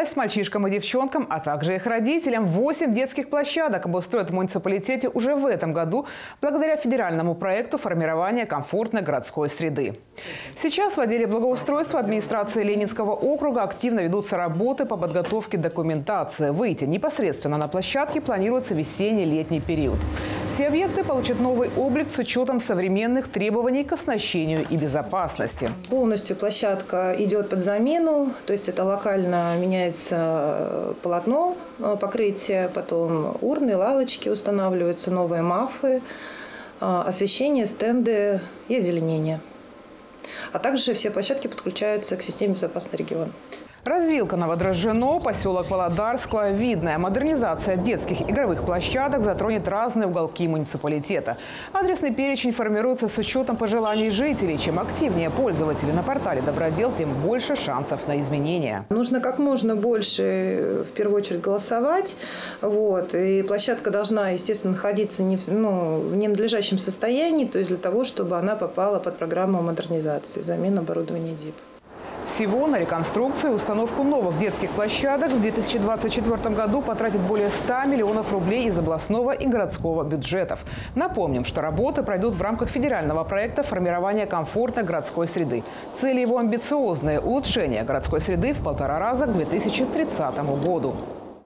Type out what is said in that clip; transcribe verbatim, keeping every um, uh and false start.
новость мальчишкам и девчонкам, а также их родителям. Восемь детских площадок обустроят в муниципалитете уже в этом году благодаря федеральному проекту формирования комфортной городской среды. Сейчас в отделе благоустройства администрации Ленинского округа активно ведутся работы по подготовке документации. Выйти непосредственно на площадки планируется весенне-летний период. Все объекты получат новый облик с учетом современных требований к оснащению и безопасности. Полностью площадка идет под замену, то есть это локально меняется полотно, покрытие, потом урны, лавочки устанавливаются, новые мафы, освещение, стенды и озеленение. А также все площадки подключаются к системе «Безопасный регион». Развилка Новодрожжино, поселок Володарского. Видная модернизация детских игровых площадок затронет разные уголки муниципалитета. Адресный перечень формируется с учетом пожеланий жителей. Чем активнее пользователи на портале «Добродел», тем больше шансов на изменения. Нужно как можно больше, в первую очередь, голосовать. Вот. И площадка должна, естественно, находиться не в, ну, в ненадлежащем состоянии, то есть для того, чтобы она попала под программу модернизации, замену оборудования ДИП. Всего на реконструкцию и установку новых детских площадок в две тысячи двадцать четвёртом году потратит более ста миллионов рублей из областного и городского бюджетов. Напомним, что работы пройдут в рамках федерального проекта формирования комфортной городской среды. Цели его амбициозные – улучшение городской среды в полтора раза к две тысячи тридцатому году.